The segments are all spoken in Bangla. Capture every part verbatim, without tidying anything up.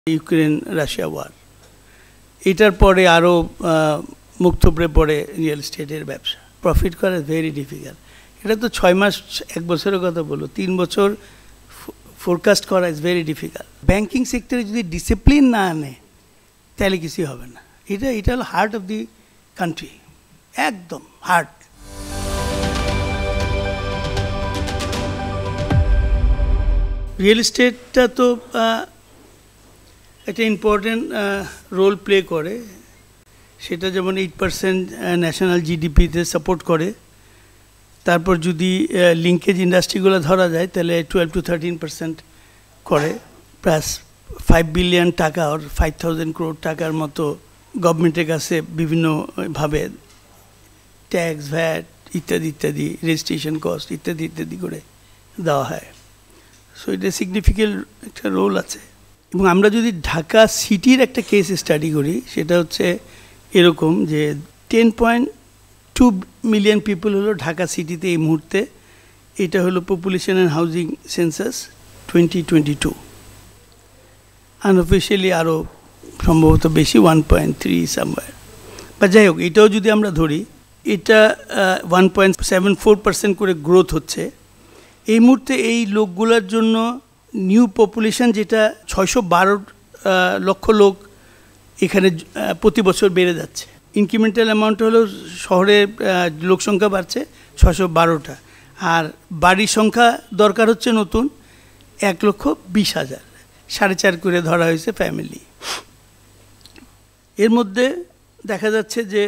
ইউক্রেন রাশিয়া ওয়ার এটার পরে আরও মুখ থুবড়ে পড়ে রিয়েল এস্টেটের ব্যবসা। প্রফিট করা ভেরি ডিফিকাল্ট। এটা তো ছয় মাস এক বছরের কথা বলো, তিন বছর ফোরকাস্ট করা ইজ ভেরি ডিফিকাল্ট। ব্যাংকিং সেক্টরে যদি ডিসিপ্লিন না আনে তাহলে কিছুই হবে না। এটা এটা হলো হার্ট অফ দি কান্ট্রি, একদম হার্ট। রিয়েল এস্টেটটা তো একটা ইম্পর্টেন্ট রোল প্লে করে, সেটা যেমন এইট পার্সেন্ট ন্যাশনাল জিডিপিতে সাপোর্ট করে। তারপর যদি লিঙ্কেজ ইন্ডাস্ট্রিগুলো ধরা যায় তাহলে টুয়েলভ টু থার্টিন পার্সেন্ট করে, প্লাস ফাইভ বিলিয়ন টাকা আর ফাইভ থাউজেন্ড ক্রোড টাকার মতো গভর্নমেন্টের কাছে বিভিন্নভাবে ট্যাক্স, ভ্যাট ইত্যাদি ইত্যাদি, রেজিস্ট্রেশন কস্ট ইত্যাদি ইত্যাদি করে দেওয়া হয়। সো এটা সিগনিফিক্যান্ট একটা রোল আছে। এবং আমরা যদি ঢাকা সিটির একটা কেস স্টাডি করি, সেটা হচ্ছে এরকম যে ten point two million people হলো ঢাকা সিটিতে এই মুহূর্তে। এটা হলো population and housing census twenty twenty two. Unofficially আরও সম্ভবত বেশি, ওয়ান পয়েন্ট থ্রি সামওয়্যার। বা যাই হোক, এটাও যদি আমরা ধরি, এটা one point seven four percent করে গ্রোথ হচ্ছে এই মুহূর্তে। এই লোকগুলোর জন্য নিউ পপুলেশন যেটা ছয়শো বারো লক্ষ লোক এখানে প্রতি বছর বেড়ে যাচ্ছে। ইনক্রিমেন্টাল অ্যামাউন্ট হলো শহরে লোক সংখ্যা বাড়ছে ছশো বারোটা, আর বাড়ির সংখ্যা দরকার হচ্ছে নতুন এক লক্ষ বিশ হাজার, সাড়ে চার করে ধরা হয়েছে ফ্যামিলি। এর মধ্যে দেখা যাচ্ছে যে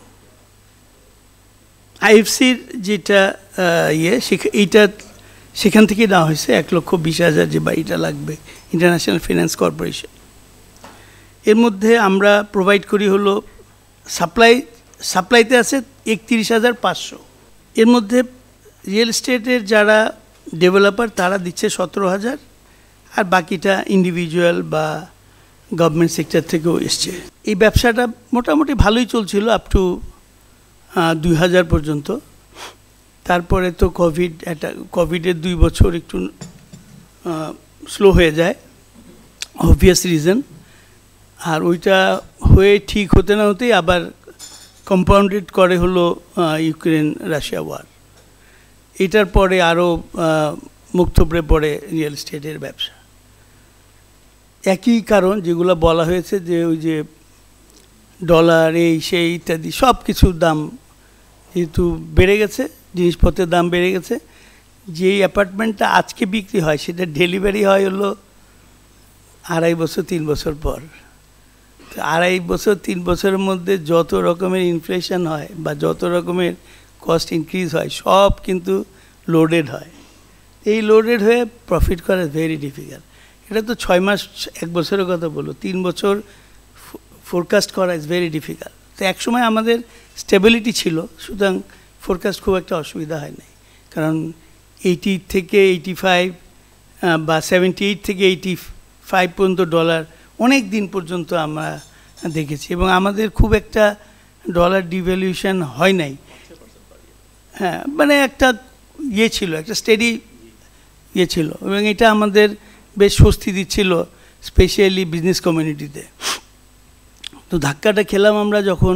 আইএফসির যেটা ইয়ে এইটা সেখান থেকে দেওয়া হয়েছে এক লক্ষ বিশ হাজার যে বাড়িটা লাগবে, ইন্টারন্যাশনাল ফিন্যান্স কর্পোরেশন। এর মধ্যে আমরা প্রোভাইড করি হলো সাপ্লাই, সাপ্লাইতে আছে একত্রিশ হাজার পাঁচশো। এর মধ্যে রিয়েল এস্টেটের যারা ডেভেলপার তারা দিচ্ছে সতেরো হাজার, আর বাকিটা ইন্ডিভিজুয়াল বা গভর্নমেন্ট সেক্টর থেকেও এসছে। এই ব্যবসাটা মোটামুটি ভালোই চলছিল আপ টু দুই হাজার পর্যন্ত। তারপরে তো কোভিড, একটা কোভিডের দুই বছর একটু স্লো হয়ে যায়, অবভিয়াস রিজন। আর ওইটা হয়ে ঠিক হতে না হতেই আবার কম্পাউন্ডেড করে হলো ইউক্রেন রাশিয়া ওয়ার। এটার পরে আরও মুখ থুবড়ে পড়ে রিয়েল এস্টেটের ব্যবসা। একই কারণ যেগুলো বলা হয়েছে, যে ওই যে ডলার এই সেই ইত্যাদি সব কিছুর দাম যেহেতু বেড়ে গেছে, জিনিসপত্রের দাম বেড়ে গেছে। যেই অ্যাপার্টমেন্টটা আজকে বিক্রি হয় সেটা ডেলিভারি হয় হলো আড়াই বছর তিন বছর পর। তো আড়াই বছর তিন বছরের মধ্যে যত রকমের ইনফ্লেশন হয় বা যত রকমের কস্ট ইনক্রিজ হয় সব কিন্তু লোডেড হয়। এই লোডেড হয়ে প্রফিট করা ভেরি ডিফিকাল্ট। এটা তো ছয় মাস এক বছরের কথা বলো, তিন বছর ফোরকাস্ট করা ইজ ভেরি ডিফিকাল্ট। তো একসময় আমাদের স্টেবিলিটি ছিল, সুতরাং ফোরকাস্ট খুব একটা অসুবিধা হয় নাই। কারণ এইটি থেকে এইটি ফাইভ বা সেভেন্টি এইট থেকে এইটি ফাইভ পর্যন্ত ডলার অনেক দিন পর্যন্ত আমরা দেখেছি, এবং আমাদের খুব একটা ডলার ডিভ্যালুয়েশন হয় নাই। হ্যাঁ, মানে একটা ইয়ে ছিল, একটা স্টেডি ইয়ে ছিল, এবং এটা আমাদের বেশ স্বস্তি দিচ্ছিল, স্পেশালি বিজনেস কমিউনিটিতে। তো ধাক্কাটা খেলাম আমরা যখন,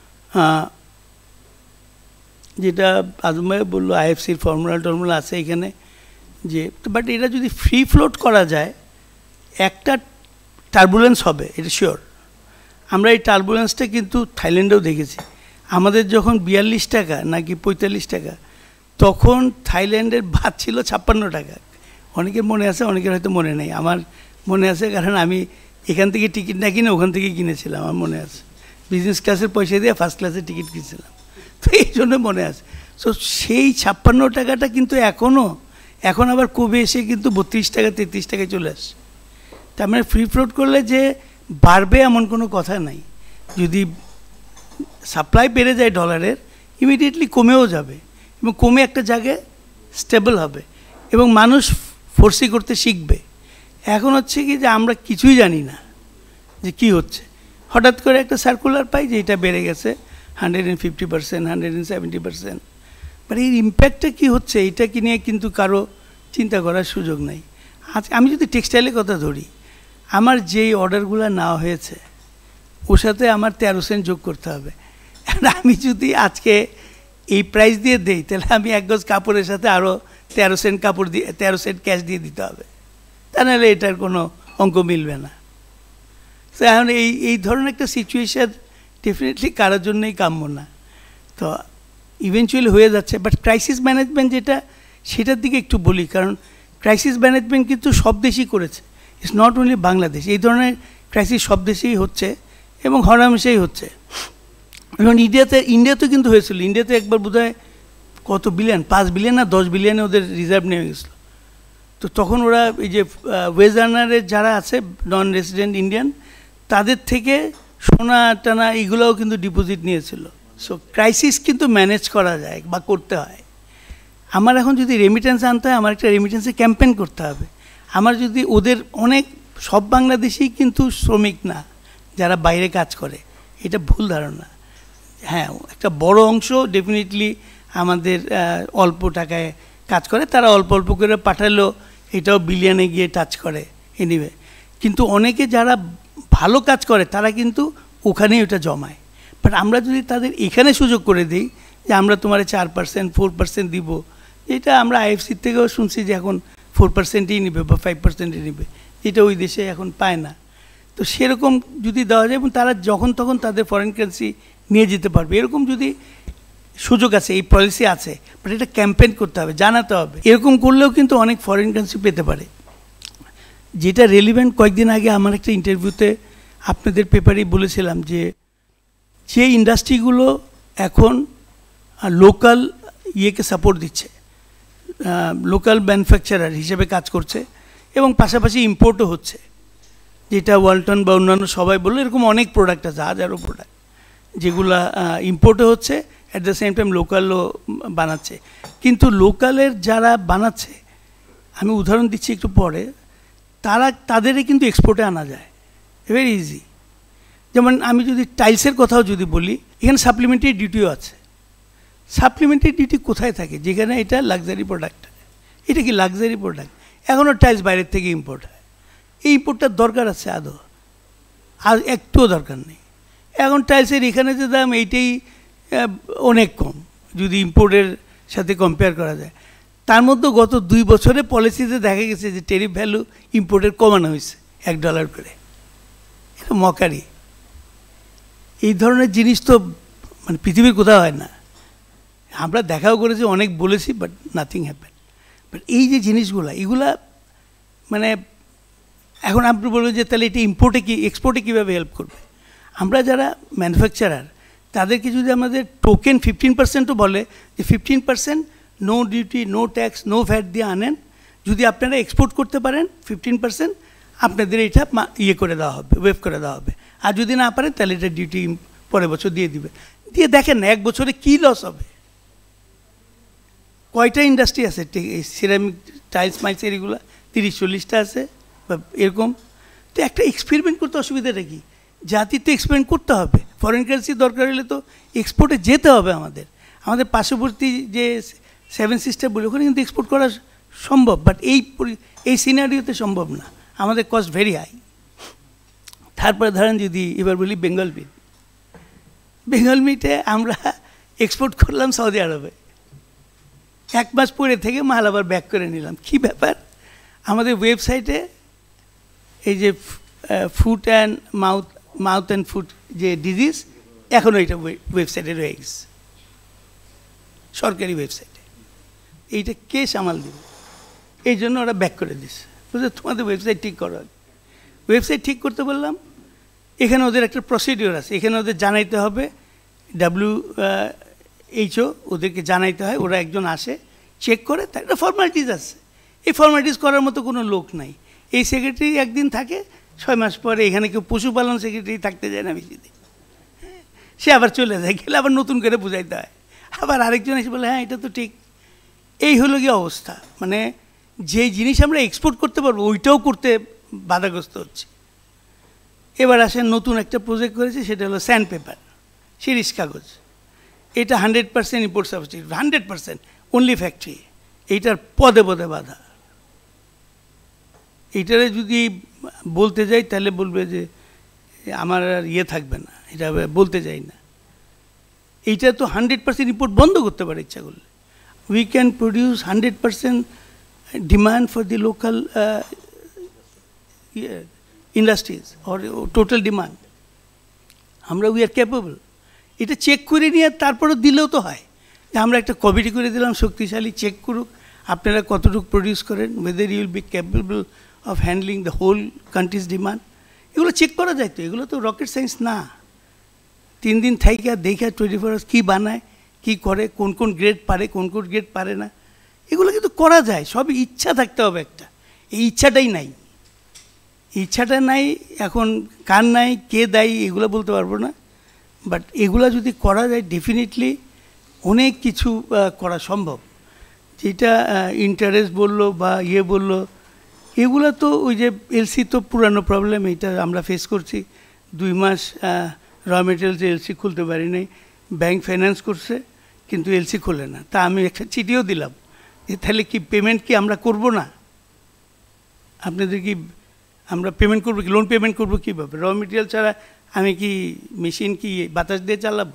যেটা আজম ভাই বললো আইএফসির ফর্মুলা টর্মুলা আছে এখানে, যে বাট এটা যদি ফ্রি ফ্লোট করা যায় একটা টার্বুলেন্স হবে, এটা শিওর। আমরা এই টার্বুলেন্সটা কিন্তু থাইল্যান্ডেও দেখেছি। আমাদের যখন বিয়াল্লিশ টাকা নাকি পঁয়তাল্লিশ টাকা, তখন থাইল্যান্ডের ভাত ছিল ছাপ্পান্ন টাকা। অনেকের মনে আছে, অনেকের হয়তো মনে নেই। আমার মনে আছে, কারণ আমি এখান থেকে টিকিট না কিনে ওখান থেকে কিনেছিলাম, আমার মনে আছে। বিজনেস ক্লাসের পয়সা দিয়ে ফার্স্ট ক্লাসের টিকিট কিনেছিলাম, তো এই জন্য মনে আছে। সো সেই ছাপ্পান্ন টাকাটা কিন্তু এখনও, এখন আবার কবে এসে কিন্তু বত্রিশ টাকা তেত্রিশ টাকায় চলে আসছে। তার মানে ফ্রি ফ্লোট করলে যে বাড়বে এমন কোনো কথা নাই। যদি সাপ্লাই বেড়ে যায় ডলারের, ইমিডিয়েটলি কমেও যাবে, এবং কমে একটা জায়গায় স্টেবল হবে, এবং মানুষ ফোর্সি করতে শিখবে। এখন হচ্ছে কি যে আমরা কিছুই জানি না যে কী হচ্ছে। হঠাৎ করে একটা সার্কুলার পাই যে এটা বেড়ে গেছে hundred and fifty percent hundred and seventy percent মানে এর ইম্প্যাক্টটা কী হচ্ছে এইটাকে নিয়ে কিন্তু কারো চিন্তা করার সুযোগ নেই। আজ আমি যদি টেক্সটাইলের কথা ধরি, আমার যেই অর্ডারগুলো নেওয়া হয়েছে ওর সাথে আমার তেরো সেন্ট যোগ করতে হবে। আমি যদি আজকে এই প্রাইস দিয়ে দেই তাহলে আমি এক গজ কাপড়ের সাথে আরও তেরো সেন্ট কাপড় দিয়ে তেরো সেন্ট ক্যাশ দিয়ে দিতে হবে, তা নাহলে এটার কোনো অঙ্ক মিলবে না। তো এখন এই এই ধরনের একটা সিচুয়েশান ডেফিনেটলি কারোর জন্যই কাম্য না। তো ইভেনচুয়ালি হয়ে যাচ্ছে, বাট ক্রাইসিস ম্যানেজমেন্ট যেটা সেটার দিকে একটু বলি, কারণ ক্রাইসিস ম্যানেজমেন্ট কিন্তু সব দেশই করেছে, ইটস নট অনলি বাংলাদেশ। এই ধরনের ক্রাইসিস সব দেশেই হচ্ছে এবং হরহামেশাই হচ্ছে। এবং ইন্ডিয়াতে ইন্ডিয়াতেও কিন্তু হয়েছিল, ইন্ডিয়াতে একবার বোধহয় কত বিলিয়ন, পাঁচ বিলিয়ন না দশ বিলিয়নে ওদের রিজার্ভ নেমে গেছিলো। তো তখন ওরা এই যে ওয়েজ আর্নারের যারা আছে নন রেসিডেন্ট ইন্ডিয়ান, তাদের থেকে সোনা টানা এগুলোও কিন্তু ডিপোজিট নিয়েছিল। সো ক্রাইসিস কিন্তু ম্যানেজ করা যায় বা করতে হয়। আমার এখন যদি রেমিটেন্স আনতে হয়, আমার একটা রেমিটেন্সে ক্যাম্পেইন করতে হবে। আমার যদি ওদের অনেক সব বাংলাদেশি কিন্তু শ্রমিক না যারা বাইরে কাজ করে, এটা ভুল ধারণা। হ্যাঁ, একটা বড় অংশ ডেফিনেটলি আমাদের অল্প টাকায় কাজ করে, তারা অল্প অল্প করে পাঠালেও এটাও বিলিয়নে গিয়ে টাচ করে এনিওয়ে। কিন্তু অনেকে যারা ভালো কাজ করে তারা কিন্তু ওখানেই ওটা জমায়। বাট আমরা যদি তাদের এখানে সুযোগ করে দিই যে আমরা তোমার চার পার্সেন্ট ফোর পার্সেন্ট দিব, এটা আমরা আইএফসির থেকেও শুনছি যে এখন ফোর পার্সেন্টই নেবে বা ফাইভ পার্সেন্টই নেবে, এটা ওই দেশে এখন পায় না। তো সেরকম যদি দেওয়া যায় এবং তারা যখন তখন তাদের ফরেন কারেন্সি নিয়ে যেতে পারবে, এরকম যদি সুযোগ আছে, এই পলিসি আছে, বাট এটা ক্যাম্পেইন করতে হবে, জানাতে হবে। এরকম করলেও কিন্তু অনেক ফরেন কারেন্সি পেতে পারে। যেটা রেলিভেন্ট, কয়েকদিন আগে আমার একটা ইন্টারভিউতে আপনাদের পেপারেই বলেছিলাম যে যে ইন্ডাস্ট্রিগুলো এখন লোকাল ইয়েকে সাপোর্ট দিচ্ছে, লোকাল ম্যানুফ্যাকচারার হিসেবে কাজ করছে এবং পাশাপাশি ইম্পোর্টও হচ্ছে, যেটা ওয়ালটন বা অন্যান্য সবাই বললো, এরকম অনেক প্রোডাক্ট আছে, হাজারো প্রোডাক্ট যেগুলা ইম্পোর্টও হচ্ছে, অ্যাট দ্য সেম টাইম লোকালও বানাচ্ছে। কিন্তু লোকালের যারা বানাচ্ছে, আমি উদাহরণ দিচ্ছি একটু পরে, তারা তাদেরই কিন্তু এক্সপোর্টে আনা যায় ভেরি ইজি। যেমন আমি যদি টাইলসের কথাও যদি বলি, এখানে সাপ্লিমেন্টারি ডিউটিও আছে। সাপ্লিমেন্টারি ডিউটি কোথায় থাকে? যেখানে এটা লাক্সারি প্রোডাক্ট। এটা কি লাক্সারি প্রোডাক্ট? এখনও টাইলস বাইরের থেকে ইম্পোর্ট হয়। এই ইম্পোর্টটার দরকার আছে আদৌ? আর একটুও দরকার নেই। এখন টাইলসের এখানে যে দাম, এইটাই অনেক কম যদি ইম্পোর্টের সাথে কম্পেয়ার করা যায়। তার মধ্যে গত দুই বছরে পলিসিতে দেখা গেছে যে টেরিফ ভ্যালু ইম্পোর্টের কমানো হয়েছে এক ডলার করে। এটা মকারি। এই ধরনের জিনিস তো মানে পৃথিবীর কোথাও হয় না। আমরা দেখাও করেছি, অনেক বলেছি, বাট নাথিং হ্যাপেন। বাট এই যে জিনিসগুলা, এগুলা মানে এখন আপনি বলবেন যে তাহলে এটা ইম্পোর্টে কি এক্সপোর্টে কীভাবে হেল্প করবে? আমরা যারা ম্যানুফ্যাকচারার তাদেরকে যদি আমাদের টোকেন ফিফটিন পার্সেন্টও বলে যে fifteen percent no duty, no tax, no VAT দিয়ে আনেন, যদি আপনারা এক্সপোর্ট করতে পারেন ফিফটিন পার্সেন্ট আপনাদের এটা ইয়ে করে দেওয়া হবে, ওয়েভ করে দেওয়া হবে। আর যদি না পারেন তাহলে এটা ডিউটি পরের বছর দিয়ে দিবে। দিয়ে দেখেন না এক বছরে কী লস হবে। কয়টা ইন্ডাস্ট্রি আছে এই সিরামিক টাইলস মাইলসের, এগুলো তিরিশ চল্লিশটা আছে বা এরকম। তো একটা এক্সপেরিমেন্ট করতে অসুবিধাটা কি? জাতির তো এক্সপেরিমেন্ট করতে হবে। ফরেন কারেন্সি দরকার হলে তো এক্সপোর্টে যেতে হবে আমাদের। আমাদের পার্শ্ববর্তী যে সেভেন সিস্টার বলি, ওখানে কিন্তু এক্সপোর্ট করা সম্ভব, বাট এই এই সিনারিওতে সম্ভব না, আমাদের কস্ট ভেরি হাই। তারপরে ধরেন যদি এবার বলি বেঙ্গল মিট, বেঙ্গল মিটে আমরা এক্সপোর্ট করলাম সৌদি আরবে, এক মাস পরে থেকে মাল আবার ব্যাক করে নিলাম। কী ব্যাপার? আমাদের ওয়েবসাইটে এই যে foot and mouth mouth and foot যে ডিজিজ, এখনও এটা ওয়েবসাইটে রয়ে গেছে, সরকারি ওয়েবসাইটে। এইটা কে সামাল দেবে? এই জন্য ওরা ব্যাক করে দিচ্ছে, বুঝলে? তোমাদের ওয়েবসাইট ঠিক করো। ওয়েবসাইট ঠিক করতে বললাম, এখানে ওদের একটা প্রসিডিওর আছে, এখানে ওদের জানাইতে হবে, ডাব্লিউ এইচও ওদেরকে জানাইতে হয়, ওরা একজন আসে চেক করে, তার একটা ফর্মালিটিস আছে। এই ফর্মালিটিস করার মতো কোনো লোক নাই। এই সেক্রেটারি একদিন থাকে, ছয় মাস পরে এখানে কেউ পশুপালন সেক্রেটারি থাকতে যায় না বেশি দিন, সে আবার চলে যায়, গেলে আবার নতুন করে বুঝাইতে হয়। আবার আরেকজন এসে বলে হ্যাঁ এটা তো ঠিক। এই হলো কি অবস্থা, মানে যে জিনিস আমরা এক্সপোর্ট করতে পারবো ওইটাও করতে বাধাগ্রস্ত হচ্ছে। এবার আসেন নতুন একটা প্রজেক্ট করেছে, সেটা হলো স্যান্ড পেপার, শিরিষ কাগজ। এটা hundred percent import substitute, hundred percent only factory. এইটার পদে পদে বাধা। এইটারে যদি বলতে যাই তাহলে বলবে যে আমার আর ইয়ে থাকবে না, এটা বলতে যাই না। এইটা তো হান্ড্রেড পার্সেন্ট ইম্পোর্ট বন্ধ করতে পারে ইচ্ছা করলে। We can produce hundred percent demand for the local industries or total demand. আমরা উই আর ক্যাপেবল। এটা চেক করে নিয়ে তারপরে দিলেও তো হয়। আমরা একটা কমিটি করে দিলাম শক্তিশালী, চেক করুক আপনারা কতটুকু প্রডিউস করেন, whether you will be capable of handling the whole country's demand. এগুলো চেক করা যায় তো, এগুলো তো রকেট সায়েন্স না। তিন দিন থাইকা দেখা টোয়েন্টি ফোর আওয়ার্স কী বানায়, কী করে, কোন কোন গ্রেড পারে, কোন কোন গ্রেড পারে না, এগুলো কিন্তু করা যায়। সব ইচ্ছা থাকতে হবে একটা, এই ইচ্ছাটাই নাই। ইচ্ছাটা নাই, এখন কার নাই, কে দায়ী এগুলো বলতে পারবো না, বাট এগুলো যদি করা যায় ডেফিনেটলি অনেক কিছু করা সম্ভব। যেটা ইন্টারেস্ট বললো বা ইয়ে বললো, এগুলো তো ওই যে এলসি তো পুরানো প্রবলেম, এটা আমরা ফেস করছি। দুই মাস র মেটেরিয়ালস এলসি খুলতে পারি নাই, ব্যাংক ফাইন্যান্স করছে কিন্তু এলসি খোলে না। তা আমি একটা চিঠিও দিলাম যে তাহলে কি পেমেন্ট কি আমরা করব না, আপনাদের কি আমরা পেমেন্ট করবো কি, লোন পেমেন্ট করবো কীভাবে, র মেটেরিয়াল ছাড়া আমি কি মেশিন কি বাতাস দিয়ে চালাবো?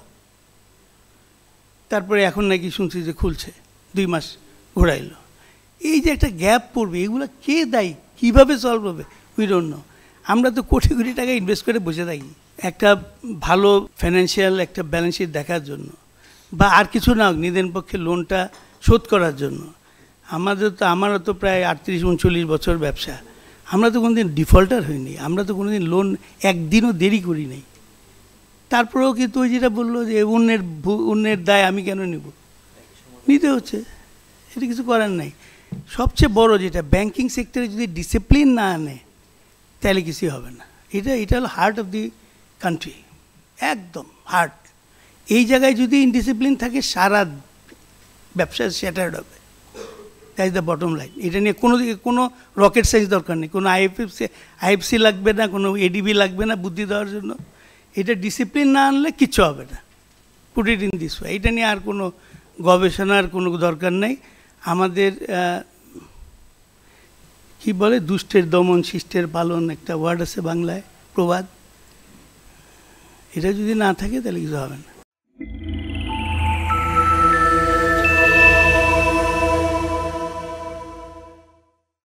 তারপরে এখন নাকি শুনছি যে খুলছে, দুই মাস ঘোরাইলো। এই যে একটা গ্যাপ পড়বে, এগুলো কে দায়ী, কীভাবে সলভ হবে, উই ডোন্ট নো। আমরা তো কোটি কোটি টাকা ইনভেস্ট করে বসে থাকি একটা ভালো ফাইন্যান্সিয়াল একটা ব্যালেন্স শিট দেখার জন্য, বা আর কিছু না হোক নিজের পক্ষে লোনটা শোধ করার জন্য। আমাদের তো আমারও তো প্রায় আটত্রিশ উনচল্লিশ বছর ব্যবসা, আমরা তো কোনোদিন ডিফল্টার হইনি, আমরা তো কোনোদিন লোন একদিনও দেরি করি নাই। তারপরেও কিন্তু ওই যেটা বললো যে অন্যের অন্যের দায় আমি কেন নিব, নিতে হচ্ছে, এটা কিছু করার নাই। সবচেয়ে বড় যেটা, ব্যাংকিং সেক্টরে যদি ডিসিপ্লিন না আনে তাহলে কিছুই হবে না। এটা এটা হলো হার্ট অফ দি কান্ট্রি, একদম হার্ট। এই জায়গায় যদি ইনডিসিপ্লিন থাকে সারা ব্যবসা শ্যাটার্ড হবে। That is the bottom line. এটা নিয়ে কোনো দিকে কোনো রকেট সায়েন্স দরকার নেই, কোনো আইএফএফসি আইএফসি লাগবে না, কোনো এডিবি লাগবে না বুদ্ধি দেওয়ার জন্য। এটা ডিসিপ্লিন না আনলে কিচ্ছু হবে না। Put it in this way. এটা নিয়ে আর কোনো গবেষণার কোনো দরকার নেই। আমাদের কি বলে, দুষ্টের দমন শিষ্টের পালন, একটা ওয়ার্ড আছে বাংলায়, প্রবাদ। এটা যদি না থাকে তাহলে কিছু হবে না।